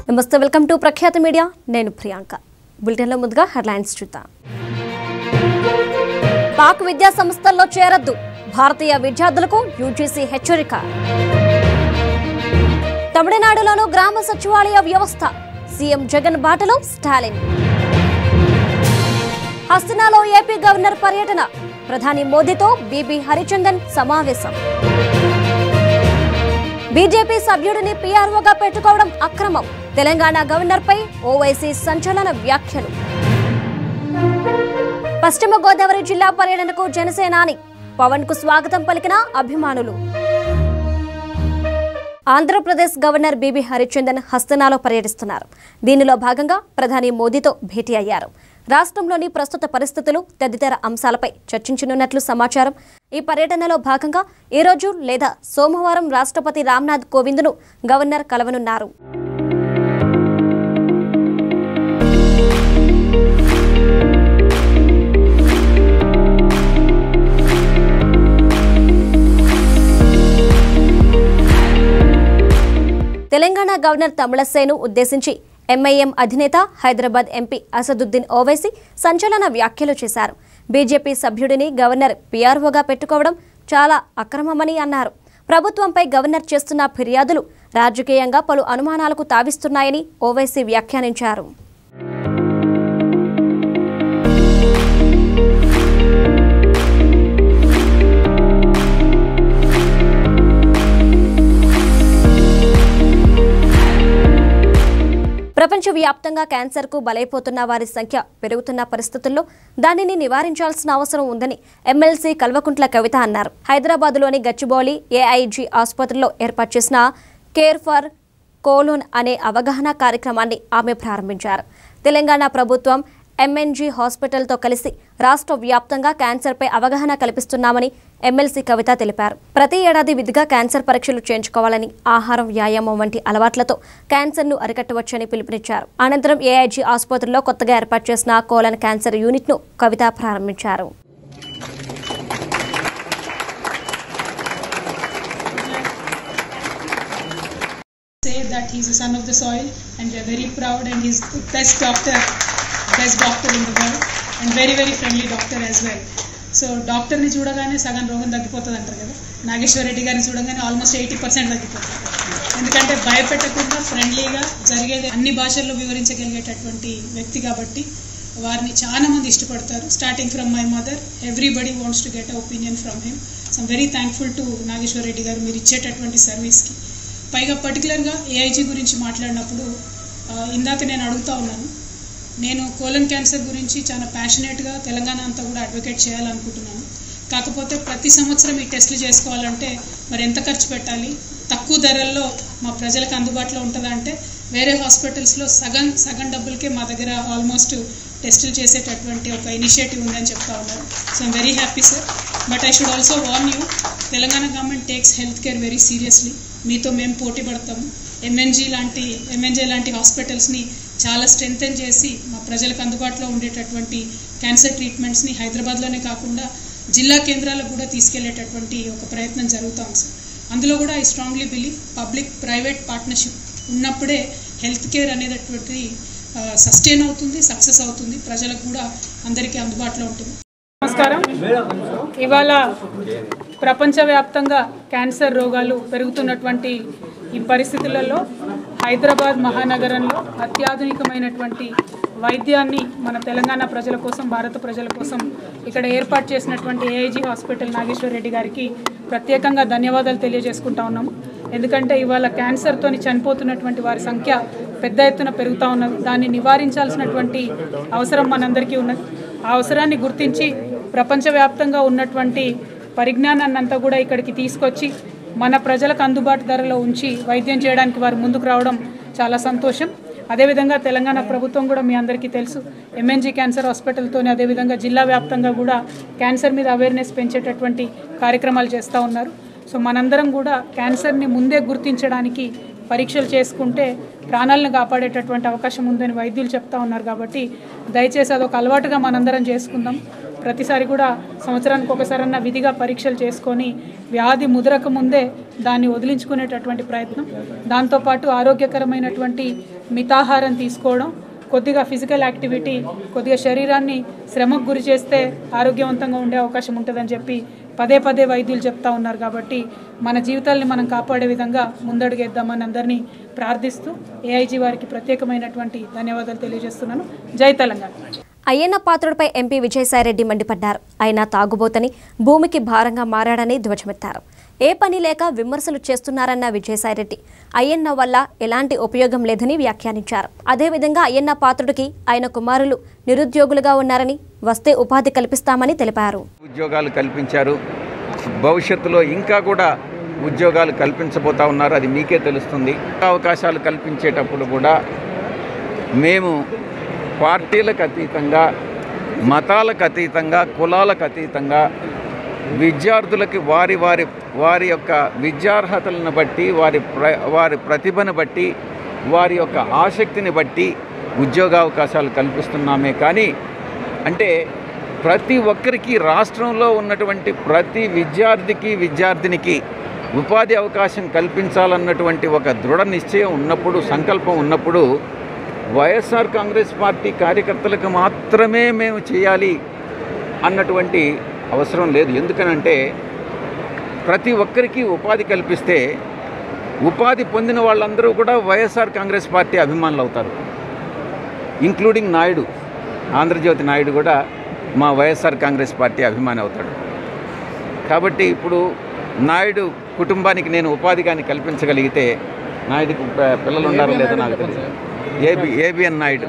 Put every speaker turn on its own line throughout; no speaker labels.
నమస్తే, welcome to ప్రఖ్యాత media. నేను ప్రియాంక. బులెటిన్లో ముందుగా హెడ్లైన్స్ చూద్దాం. పాక్ విద్యా సంస్థల్లో చేరొద్దు, భారతీయ విద్యార్థులకు యూజీసీ హెచ్చరిక. తమిళనాడులోనూ గ్రామ సచివాలయ వ్యవస్థ, సీఎం జగన్ బాటలో స్టాలిన్. హస్తనాలో ఏపీ గవర్నర్ పర్యటన, ప్రధాని మోదీతో బీబీ హరిచందన్ సమావేశం. బీజేపీ సభ్యుడిని పీఆర్ఓగా పెట్టుకోవడం అక్రమం, తెలంగాణ గవర్నర్పై ఓవైసీ సంచలన వ్యాఖ్యలు. పశ్చిమ గోదావరి జిల్లా పర్యటనకు జనసేనాని పవన్ కు స్వాగతం పలికిన అభిమానులు. ఆంధ్రప్రదేశ్ గవర్నర్ బీబీ హరిచందన్ హస్తనాలో పర్యటిస్తున్నారు. దీనిలో భాగంగా ప్రధాని మోదీతో భేటీ అయ్యారు. రాష్ట్రంలోని ప్రస్తుత పరిస్థితులు తదితర అంశాలపై చర్చించనున్నట్లు సమాచారం. ఈ పర్యటనలో భాగంగా ఈ రోజు లేదా సోమవారం రాష్ట్రపతి రామ్నాథ్ కోవింద్ను గవర్నర్ కలవనున్నారు. తెలంగాణ గవర్నర్ తమిళసైను ఉద్దేశించి ఎంఐఎం అధినేత హైదరాబాద్ ఎంపీ అసదుద్దీన్ ఓవైసీ సంచలన వ్యాఖ్యలు చేశారు. బీజేపీ సభ్యుడిని గవర్నర్ పీఆర్ఓగా పెట్టుకోవడం చాలా అక్రమమని అన్నారు. ప్రభుత్వంపై గవర్నర్ చేస్తున్న ఫిర్యాదులు రాజకీయంగా పలు అనుమానాలకు తావిస్తున్నాయని ఓవైసీ వ్యాఖ్యానించారు. ప్రపంచవ్యాప్తంగా క్యాన్సర్కు బలైపోతున్న వారి సంఖ్య పెరుగుతున్న పరిస్థితుల్లో దానిని నివారించాల్సిన అవసరం ఉందని ఎమ్మెల్సీ కల్వకుంట్ల కవిత అన్నారు. హైదరాబాద్లోని గచ్చిబౌలి ఏఐజీ ఆసుపత్రిలో ఏర్పాటు చేసిన కేర్ ఫర్ కోలోన్ అనే అవగాహన కార్యక్రమాన్ని ఆమె ప్రారంభించారు. తెలంగాణ ప్రభుత్వం ఎంఎన్జీ హాస్పిటల్తో కలిసి రాష్ట్ర వ్యాప్తంగా క్యాన్సర్పై అవగాహన కల్పిస్తున్నామని ఎమ్మెల్సీ కవిత తెలిపారు. ప్రతి ఏడాది విధిగా క్యాన్సర్ పరీక్షలు చేయించుకోవాలని, ఆహారం, వ్యాయామం వంటి అలవాట్లతో క్యాన్సర్ను అరికట్టవచ్చని పిలుపునిచ్చారు. అనంతరం ఏఐజీ ఆసుపత్రిలో కొత్తగా ఏర్పాటు చేసిన కోలన్ క్యాన్సర్ యూనిట్ను కవిత ప్రారంభించారు.
Best doctor in the world and very friendly doctor as well. So డాక్టర్ని చూడగానే సగం రోగం తగ్గిపోతుంది అంటారు కదా. నాగేశ్వర రెడ్డి గారిని చూడగానే ఆల్మోస్ట్ 80% తగ్గిపోతుంది. ఎందుకంటే భయపెట్టకుండా ఫ్రెండ్లీగా జరిగేది అన్ని భాషల్లో వివరించగలిగేటటువంటి వ్యక్తి కాబట్టి వారిని చాలా మంది ఇష్టపడతారు. Starting from my mother, everybody wants to get a opinion from him. So I'm very thankful to Nageswara Reddy గారు మీరు ఇచ్చేటటువంటి సర్వీస్కి. పైగా పర్టికులర్గా ఏఐజీ గురించి మాట్లాడినప్పుడు ఇందాక నేను అడుగుతూ ఉన్నాను, నేను కోలన్ క్యాన్సర్ గురించి చాలా ప్యాషనేట్గా తెలంగాణ అంతా కూడా అడ్వకేట్ చేయాలనుకుంటున్నాను. కాకపోతే ప్రతి సంవత్సరం ఈ టెస్టులు చేసుకోవాలంటే మరి ఎంత ఖర్చు పెట్టాలి, తక్కువ ధరల్లో మా ప్రజలకు అందుబాటులో ఉంటుందా అంటే వేరే హాస్పిటల్స్లో సగం డబ్బులకే మా దగ్గర ఆల్మోస్ట్ టెస్టులు చేసేటటువంటి ఒక ఇనిషియేటివ్ ఉందని చెప్తా ఉన్నారు. So I'm very happy sir. But I should also warn you, Telangana government takes health care very seriously. మీతో మేము పోటీ పడతాము. ఎంఎన్జే లాంటి హాస్పిటల్స్ని చాలా స్ట్రెంథెన్ చేసి మా ప్రజలకు అందుబాటులో ఉండేటటువంటి క్యాన్సర్ ట్రీట్మెంట్స్ని హైదరాబాద్లోనే కాకుండా జిల్లా కేంద్రాలకు కూడా తీసుకెళ్లేటటువంటి ఒక ప్రయత్నం జరుగుతాం సార్. అందులో కూడా I strongly believe public private partnership ఉన్నప్పుడే హెల్త్ కేర్ అనేటటువంటి సస్టైన్ అవుతుంది, సక్సెస్ అవుతుంది, ప్రజలకు కూడా అందరికీ అందుబాటులో ఉంటుంది.
నమస్కారం. ఇవాళ ప్రపంచవ్యాప్తంగా క్యాన్సర్ రోగాలు పెరుగుతున్నటువంటి ఈ పరిస్థితులలో హైదరాబాద్ మహానగరంలో అత్యాధునికమైనటువంటి వైద్యాన్ని మన తెలంగాణ ప్రజల కోసం, భారత ప్రజల కోసం ఇక్కడ ఏర్పాటు చేసినటువంటి ఏఐజీ హాస్పిటల్ నాగేశ్వర రెడ్డి గారికి ప్రత్యేకంగా ధన్యవాదాలు తెలియజేసుకుంటా ఉన్నాము. ఎందుకంటే ఇవాళ క్యాన్సర్తో చనిపోతున్నటువంటి వారి సంఖ్య పెద్ద ఎత్తున పెరుగుతూ ఉన్నది. దాన్ని నివారించాల్సినటువంటి అవసరం మనందరికీ ఉన్నది. ఆ అవసరాన్ని గుర్తించి ప్రపంచవ్యాప్తంగా ఉన్నటువంటి పరిజ్ఞానాన్ని అంతా కూడా ఇక్కడికి తీసుకొచ్చి మన ప్రజలకు అందుబాటు ధరలో ఉంచి వైద్యం చేయడానికి వారు ముందుకు రావడం చాలా సంతోషం. అదేవిధంగా తెలంగాణ ప్రభుత్వం కూడా మీ అందరికీ తెలుసు, ఎంఎన్జీ క్యాన్సర్ హాస్పిటల్తోనే అదేవిధంగా జిల్లా వ్యాప్తంగా కూడా క్యాన్సర్ మీద అవేర్నెస్ పెంచేటటువంటి కార్యక్రమాలు చేస్తూ ఉన్నారు. సో మనందరం కూడా క్యాన్సర్ని ముందే గుర్తించడానికి పరీక్షలు చేసుకుంటే ప్రాణాలను కాపాడేటటువంటి అవకాశం ఉందని వైద్యులు చెప్తా ఉన్నారు. కాబట్టి దయచేసి అదొక అలవాటుగా మనందరం చేసుకుందాం. ప్రతిసారి కూడా సంవత్సరానికి ఒకసారన్నా విధిగా పరీక్షలు చేసుకొని వ్యాధి ముదరక ముందే దాన్ని వదిలించుకునేటటువంటి ప్రయత్నం, దాంతోపాటు ఆరోగ్యకరమైనటువంటి మితాహారం తీసుకోవడం, కొద్దిగా ఫిజికల్ యాక్టివిటీ, కొద్దిగా శరీరాన్ని శ్రమకు గురి చేస్తే ఆరోగ్యవంతంగా ఉండే అవకాశం ఉంటుందని చెప్పి పదే పదే వైద్యులు చెప్తా ఉన్నారు. కాబట్టి మన జీవితాల్ని మనం కాపాడే విధంగా ముందడుగేద్దామని అందరినీ ప్రార్థిస్తూ ఏఐజీ వారికి ప్రత్యేకమైనటువంటి ధన్యవాదాలు తెలియజేస్తున్నాను. జై తెలంగాణ.
అయ్యన్న పాత్రుడిపై ఎంపీ విజయసాయిరెడ్డి మండిపడ్డారు. ఆయన తాగుబోతని, భూమికి భారంగా మారాడని ధ్వజమెత్తారు. ఏ పని లేక విమర్శలు చేస్తున్నారన్న విజయసాయిరెడ్డి అయ్యన్న వల్ల ఎలాంటి ఉపయోగం లేదని వ్యాఖ్యానించారు. అదేవిధంగా అయ్యన్న పాత్రుడికి ఆయన కుమారులు నిరుద్యోగులుగా ఉన్నారని, వస్తే ఉపాధి కల్పిస్తామని తెలిపారు.
ఉద్యోగాలు కల్పించారు, భవిష్యత్తులో ఇంకా కూడా ఉద్యోగాలు కల్పించబోతా ఉన్నారు. అది మీకే తెలుస్తుంది. అవకాశాలు కల్పించేటప్పుడు కూడా మేము పార్టీలకు అతీతంగా, మతాలకు అతీతంగా, కులాలకు అతీతంగా విద్యార్థులకి వారి యొక్క విద్యార్హతలను బట్టి, వారి ప్రతిభను బట్టి, వారి యొక్క ఆసక్తిని బట్టి ఉద్యోగావకాశాలు కల్పిస్తున్నామే. కానీ అంటే ప్రతి ఒక్కరికి, రాష్ట్రంలో ఉన్నటువంటి ప్రతి విద్యార్థినికి ఉపాధి అవకాశం కల్పించాలన్నటువంటి ఒక దృఢ నిశ్చయం ఉన్నప్పుడు, సంకల్పం ఉన్నప్పుడు వైఎస్ఆర్ కాంగ్రెస్ పార్టీ కార్యకర్తలకు మాత్రమే మేము చేయాలి అన్నటువంటి అవసరం లేదు. ఎందుకనంటే ప్రతి ఒక్కరికి ఉపాధి కల్పిస్తే ఉపాధి పొందిన వాళ్ళందరూ కూడా వైఎస్ఆర్ కాంగ్రెస్ పార్టీ అభిమానులు అవుతారు. ఇంక్లూడింగ్ నాయుడు, ఆంధ్రజ్యోతి నాయుడు కూడా మా వైఎస్ఆర్ కాంగ్రెస్ పార్టీ అభిమాని అవుతాడు. కాబట్టి ఇప్పుడు నాయుడు కుటుంబానికి నేను ఉపాధి కానీ కల్పించగలిగితే, నాయుడికి పిల్లలు ఉన్నారో లేదో నాకు తెలియదు, ఏబిఎన్ నాయుడు,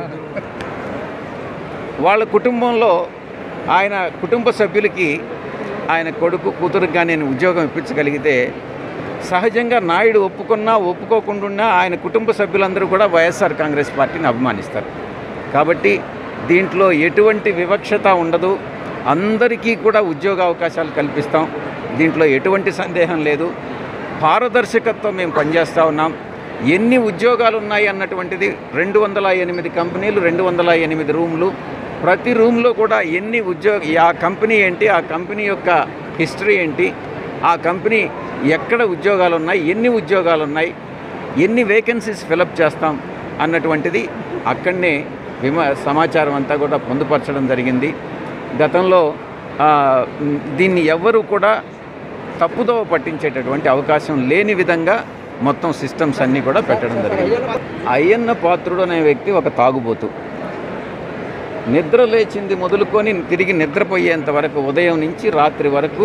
వాళ్ళ కుటుంబంలో ఆయన కుటుంబ సభ్యులకి, ఆయన కొడుకు కూతురుకి కానీ నేను ఉద్యోగం ఇప్పించగలిగితే, సహజంగా నాయుడు ఒప్పుకున్నా ఒప్పుకోకుండా ఆయన కుటుంబ సభ్యులందరూ కూడా వైఎస్ఆర్ కాంగ్రెస్ పార్టీని అభిమానిస్తారు. కాబట్టి దీంట్లో ఎటువంటి వివక్షత ఉండదు, అందరికీ కూడా ఉద్యోగ అవకాశాలు కల్పిస్తాం. దీంట్లో ఎటువంటి సందేహం లేదు. పారదర్శకత్వం మేము పనిచేస్తూ ఉన్నాం. ఎన్ని ఉద్యోగాలు ఉన్నాయి అన్నటువంటిది 208 కంపెనీలు, 208 రూమ్లు, ప్రతి రూమ్లో కూడా ఎన్ని ఆ కంపెనీ ఏంటి, ఆ కంపెనీ యొక్క హిస్టరీ ఏంటి, ఆ కంపెనీ ఎక్కడ ఉద్యోగాలు ఉన్నాయి, ఎన్ని ఉద్యోగాలు ఉన్నాయి, ఎన్ని వేకెన్సీస్ ఫిలప్ చేస్తాం అన్నటువంటిది అక్కడనే సమాచారం అంతా కూడా పొందుపరచడం జరిగింది. గతంలో దీన్ని ఎవ్వరూ కూడా తప్పుదోవ పట్టించేటటువంటి అవకాశం లేని విధంగా మొత్తం సిస్టమ్స్ అన్నీ కూడా పెట్టడం జరిగింది. అయ్యన్న పాత్రుడు అనే వ్యక్తి ఒక తాగుబోతు. నిద్ర లేచింది మొదలుకొని తిరిగి నిద్రపోయేంత వరకు, ఉదయం నుంచి రాత్రి వరకు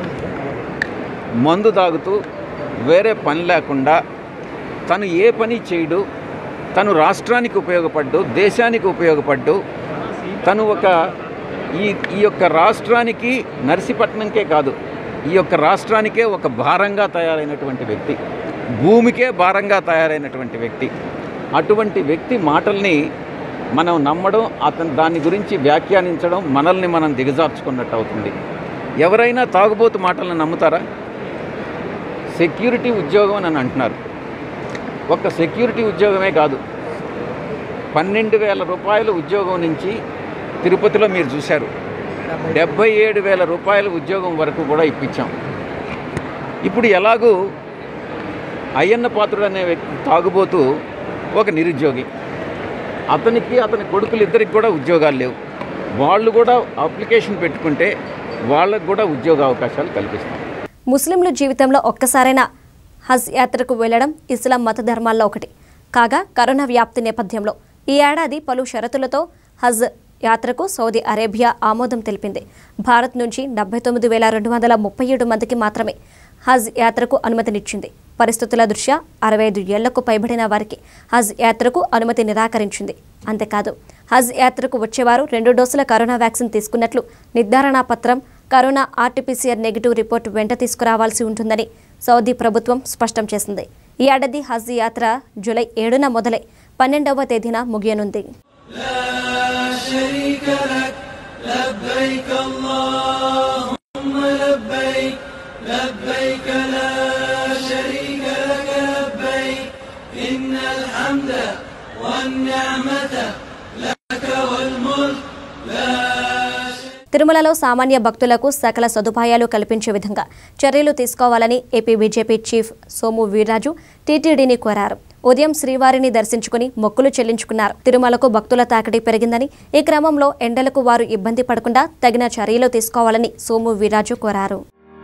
మందు తాగుతూ వేరే పని లేకుండా తను ఏ పని చేయడు, తను రాష్ట్రానికి ఉపయోగపడ్డు, దేశానికి ఉపయోగపడ్డు, తను ఈ యొక్క రాష్ట్రానికి, నర్సీపట్నంకే కాదు, ఈ యొక్క రాష్ట్రానికే ఒక భారంగా తయారైనటువంటి వ్యక్తి, భూమికే భారంగా తయారైనటువంటి వ్యక్తి. అటువంటి వ్యక్తి మాటల్ని మనం నమ్మడం, దాని గురించి వ్యాఖ్యానించడం మనల్ని మనం దిగజార్చుకున్నట్టు అవుతుంది. ఎవరైనా తాగుబోతు మాటలను నమ్ముతారా? సెక్యూరిటీ ఉద్యోగం అని అంటున్నారు. ఒక్క సెక్యూరిటీ ఉద్యోగమే కాదు, 12,000 రూపాయల ఉద్యోగం నుంచి తిరుపతిలో మీరు చూశారు, 77,000 రూపాయల ఉద్యోగం వరకు కూడా ఇప్పించాం. ఇప్పుడు ఎలాగూ అయ్యన్న పాత్రుడు అనే వ్యక్తి తాగుబోతూ ఒక నిరుద్యోగి, అతనికి అతని కొడుకులు ఇద్దరికి కూడా ఉద్యోగాలు లేవు. వాళ్ళు కూడా అప్లికేషన్ పెట్టుకుంటే వాళ్ళకు కూడా ఉద్యోగ అవకాశాలు కల్పిస్తాం.
ముస్లింల జీవితంలో ఒక్కసారైనా హజ్ యాత్రకు వెళ్లడం ఇస్లాం మత ధర్మాల్లో ఒకటి కాగా, కరోనా వ్యాప్తి నేపథ్యంలో ఈ ఏడాది పలు షరతులతో హజ్ యాత్రకు సౌదీ అరేబియా ఆమోదం తెలిపింది. భారత్ నుంచి 79,237 మందికి మాత్రమే హజ్ యాత్రకు అనుమతినిచ్చింది. పరిస్థితుల దృష్ట్యా 65 ఏళ్లకు పైబడిన వారికి హజ్ యాత్రకు అనుమతి నిరాకరించింది. అంతేకాదు, హజ్ యాత్రకు వచ్చేవారు 2 డోసుల కరోనా వ్యాక్సిన్ తీసుకున్నట్లు నిర్ధారణా పత్రం, కరోనా ఆర్టీపీసీఆర్ నెగిటివ్ రిపోర్టు వెంట తీసుకురావాల్సి ఉంటుందని సౌదీ ప్రభుత్వం స్పష్టం చేసింది. ఈ ఏడాది హజ్ యాత్ర జూలై 7న మొదలై 12వ తేదీన ముగియనుంది. తిరుమలలో సామాన్య భక్తులకు సకల సదుపాయాలు కల్పించే విధంగా చర్యలు తీసుకోవాలని AP BJP chief Somu Veerraju టీటీడీని కోరారు. ఉదయం శ్రీవారిని దర్శించుకుని మొక్కులు చెల్లించుకున్నారు. తిరుమలకు భక్తుల తాకిడి పెరిగిందని, ఈ క్రమంలో ఎండలకు వారు ఇబ్బంది పడకుండా తగిన చర్యలు తీసుకోవాలని సోము వీర్రాజు కోరారు.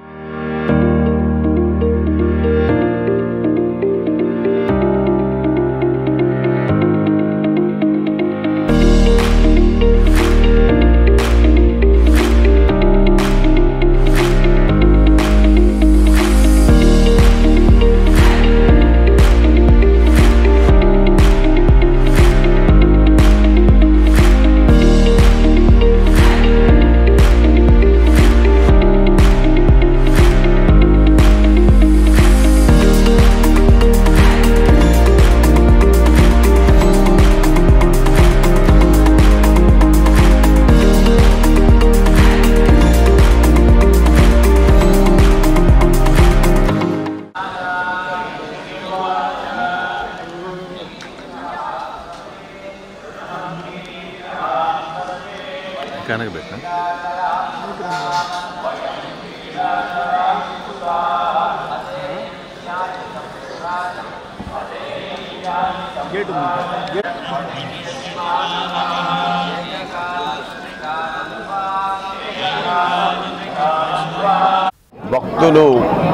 భక్తులు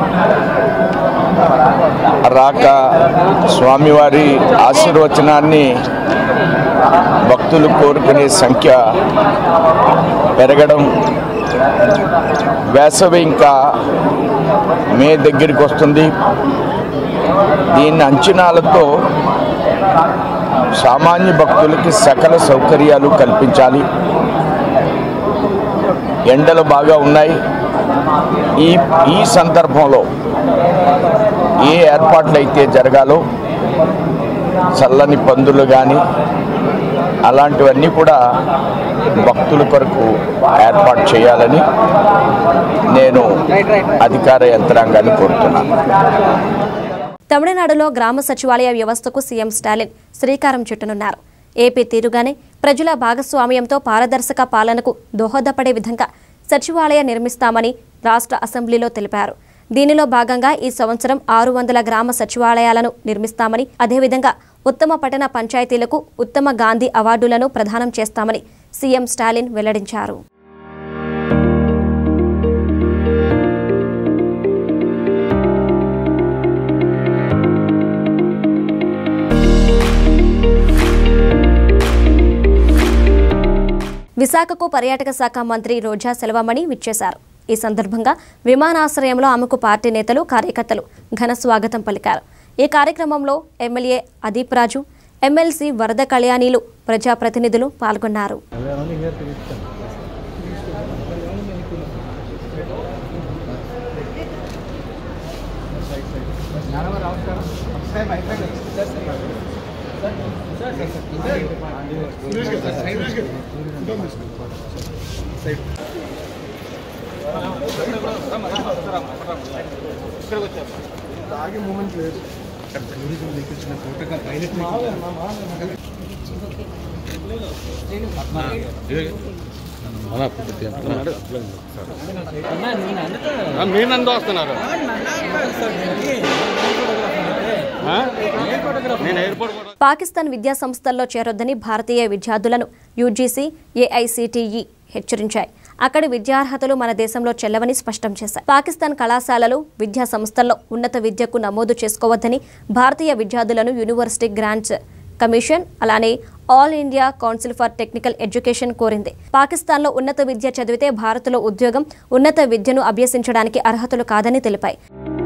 రాక స్వామివారి ఆశీర్వచనాన్ని భక్తులు కోరుకునే సంఖ్య పెరగడం, వేసవి ఇంకా మే దగ్గరికి వస్తుంది. దీని అంచనాలతో సామాన్య భక్తులకి సకల సౌకర్యాలు కల్పించాలి. ఎండలు బాగా ఉన్నాయి. ఈ సందర్భంలో ఏ ఏర్పాట్లు అయితే జరగాలో, చల్లని పందులు కానీ అలాంటివన్నీ కూడా భక్తుల కొరకు ఏర్పాటు చేయాలని నేను అధికార యంత్రాంగాన్ని కోరుతున్నాను.
తమిళనాడులో గ్రామ సచివాలయ వ్యవస్థకు సీఎం స్టాలిన్ శ్రీకారం చుట్టనున్నారు. ఏపీ తీరుగానే ప్రజల భాగస్వామ్యంతో పారదర్శక పాలనకు దోహదపడే విధంగా సచివాలయ నిర్మిస్తామని రాష్ట్ర అసెంబ్లీలో తెలిపారు. దీనిలో భాగంగా ఈ సంవత్సరం 600 గ్రామ సచివాలయాలను నిర్మిస్తామని, అదేవిధంగా ఉత్తమ పట్టణ పంచాయతీలకు ఉత్తమ గాంధీ అవార్డులను ప్రదానం చేస్తామని సీఎం స్టాలిన్ వెల్లడించారు. విశాఖకు పర్యాటక శాఖ మంత్రి రోజా సెల్వమణి విచ్చేశారు. ఈ సందర్భంగా విమానాశ్రయంలో ఆమెకు పార్టీ నేతలు, కార్యకర్తలు ఘన స్వాగతం పలికారు. ఈ కార్యక్రమంలో ఎమ్మెల్యే అదీప్ రాజు, ఎమ్మెల్సీ వరద కళ్యాణిలు, ప్రజాప్రతినిధులు పాల్గొన్నారు. పాకిస్తాన్ విద్యా సంస్థల్లో చేరొద్దని భారతీయ విద్యార్థులను యూజీసీ, ఏఐసీటీఈ హెచ్చరించాయి. అక్కడి విద్యార్హతలు మన దేశంలో చెల్లవని స్పష్టం చేశాయి. పాకిస్తాన్ కళాశాలలు, విద్యా సంస్థల్లో ఉన్నత విద్యకు నమోదు చేసుకోవద్దని భారతీయ విద్యార్థులను యూనివర్సిటీ గ్రాంట్స్ కమిషన్, అలానే all India council for technical education కోరింది. పాకిస్తాన్లో ఉన్నత విద్య చదివితే భారత్లో ఉద్యోగం, ఉన్నత విద్యను అభ్యసించడానికి అర్హతలు కాదని తెలిపాయి.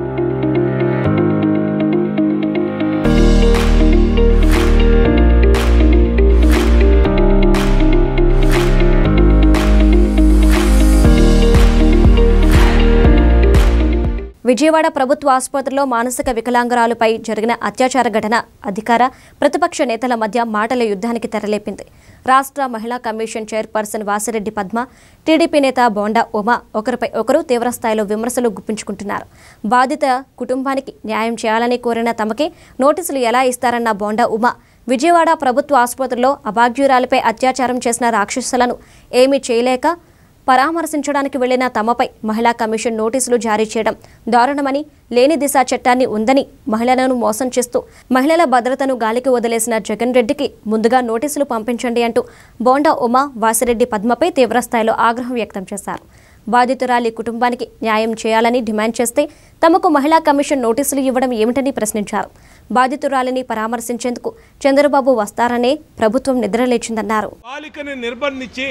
విజయవాడ ప్రభుత్వ ఆసుపత్రిలో మానసిక వికలాంగురాలుపై జరిగిన అత్యాచార ఘటన అధికార, ప్రతిపక్ష నేతల మధ్య మాటల యుద్ధానికి తెరలేపింది. రాష్ట్ర మహిళా commission chairperson Vasireddy Padma, TDP నేత బోండా ఉమా ఒకరిపై ఒకరు తీవ్రస్థాయిలో విమర్శలు గుప్పించుకుంటున్నారు. బాధిత కుటుంబానికి న్యాయం చేయాలని కోరిన తమకే నోటీసులు ఎలా ఇస్తారన్న బోండా ఉమా, విజయవాడ ప్రభుత్వ ఆసుపత్రిలో అభాగ్యురాలిపై అత్యాచారం చేసిన రాక్షసులను ఏమీ చేయలేక పరామర్శించడానికి వెళ్లిన తమపై మహిళా కమిషన్ నోటీసులు జారీ చేయడం దారుణమని, లేని దిశ చట్టాన్ని ఉందని మహిళలను మోసం చేస్తూ మహిళల భద్రతను గాలికి వదిలేసిన జగన్ రెడ్డికి ముందుగా నోటీసులు పంపించండి అంటూ బోండా ఉమా, వాసిరెడ్డి పద్మపై తీవ్రస్థాయిలో ఆగ్రహం వ్యక్తం చేశారు. బాధితురాలి కుటుంబానికి న్యాయం చేయాలని డిమాండ్ చేస్తే తమకు మహిళా కమిషన్ నోటీసులు ఇవ్వడం ఏమిటని ప్రశ్నించారు. బాధితురాలిని పరామర్శించేందుకు చంద్రబాబు వస్తారనే ప్రభుత్వం నిద్రలేచిందన్నారు.
బాలికని నిర్బంధించి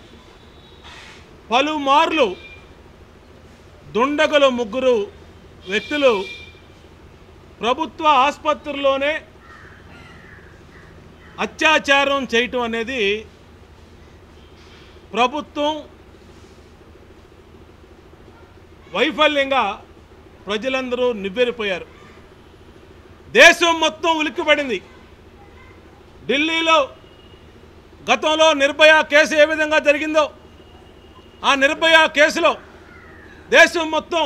పలుమార్లు దుండగులు 3 వ్యక్తులు ప్రభుత్వ ఆసుపత్రిలోనే అత్యాచారం చేయటం అనేది ప్రభుత్వం వైఫల్యంగా ప్రజలందరూ నివ్వెరపోయారు. దేశం మొత్తం ఉలిక్కిపడింది. ఢిల్లీలో గతంలో నిర్భయ కేసు ఏ విధంగా జరిగిందో ఆ నిర్భయ కేసులో దేశం మొత్తం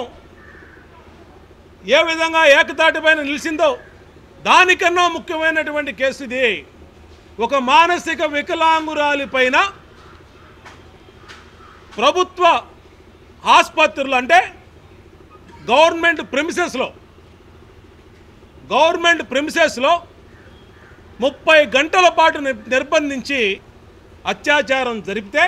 ఏ విధంగా ఏకతాటిపైన నిలిచిందో దానికన్నా ముఖ్యమైనటువంటి కేసు ఇది. ఒక మానసిక వికలాంగురాలి పైన ప్రభుత్వ ఆసుపత్రులు అంటే గవర్నమెంట్ ప్రిమిసెస్లో 30 గంటల పాటు నిర్బంధించి అత్యాచారం జరిపితే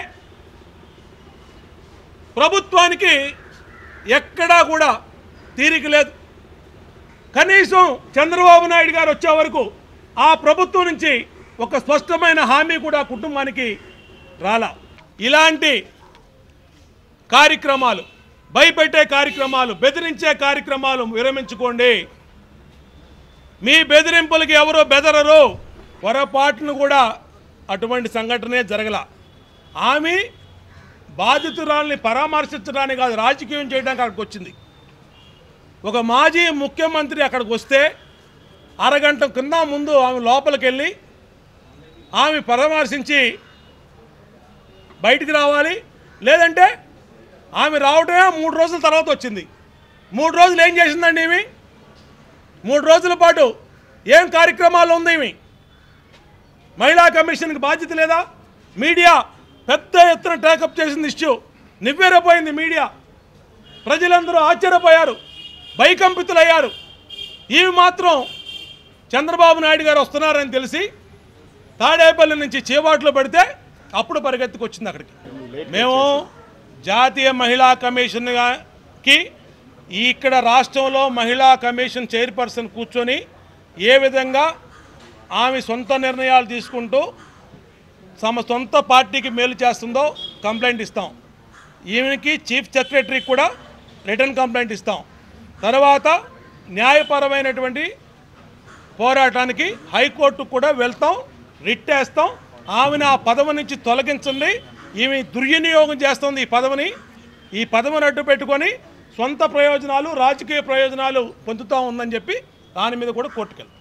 ప్రభుత్వానికి ఎక్కడా కూడా తీరిక లేదు. కనీసం చంద్రబాబు నాయుడు గారు వచ్చే వరకు ఆ ప్రభుత్వం నుంచి ఒక స్పష్టమైన హామీ కూడా కుటుంబానికి రాలా. ఇలాంటి కార్యక్రమాలు, భయపెట్టే కార్యక్రమాలు, బెదిరించే కార్యక్రమాలు విరమించుకోండి. మీ బెదిరింపులకి ఎవరో బెదరరు. పొరపాటును కూడా అటువంటి సంఘటనే జరగల. ఆమె బాధితురాల్ని పరామర్శించడానికి కాదు, రాజకీయం చేయడానికి అక్కడికి వచ్చింది. ఒక మాజీ ముఖ్యమంత్రి అక్కడికి వస్తే అరగంట కింద ముందు ఆమె లోపలికి వెళ్ళి ఆమె పరామర్శించి బయటికి రావాలి. లేదంటే ఆమె రావటమే 3 రోజుల తర్వాత వచ్చింది. 3 రోజులు ఏం చేసిందండి ఈమె? 3 రోజుల పాటు ఏం కార్యక్రమాలు ఉంది ఈమె? మహిళా కమిషన్కి బాధ్యత లేదా? మీడియా పెద్ద ఎత్తున టేకప్ చేసింది ఇష్యూ. నివ్వెరపోయింది మీడియా. ప్రజలందరూ ఆశ్చర్యపోయారు, భయకంపితులయ్యారు. ఇవి మాత్రం చంద్రబాబు నాయుడు గారు వస్తున్నారని తెలిసి తాడేపల్లి నుంచి చేబాట్లో పడితే అప్పుడు పరిగెత్తుకొచ్చింది అక్కడికి. మేము జాతీయ మహిళా కమిషన్కి ఇక్కడ రాష్ట్రంలో మహిళా కమిషన్ చైర్పర్సన్ కూర్చొని ఏ విధంగా ఆమె సొంత నిర్ణయాలు తీసుకుంటూ తమ సొంత పార్టీకి మేలు చేస్తుందో కంప్లైంట్ ఇస్తాం. ఈమెకి చీఫ్ సెక్రటరీకి కూడా రిటర్న్ కంప్లైంట్ ఇస్తాం. తర్వాత న్యాయపరమైనటువంటి పోరాటానికి హైకోర్టుకు కూడా వెళ్తాం, రిట్ వేస్తాం. ఆమెను ఆ పదవి నుంచి తొలగించండి. ఈమె దుర్వినియోగం చేస్తుంది ఈ పదవిని అడ్డు పెట్టుకొని సొంత ప్రయోజనాలు, రాజకీయ ప్రయోజనాలు పొందుతూ ఉందని చెప్పి దాని మీద కూడా కోర్టుకెళ్తాం.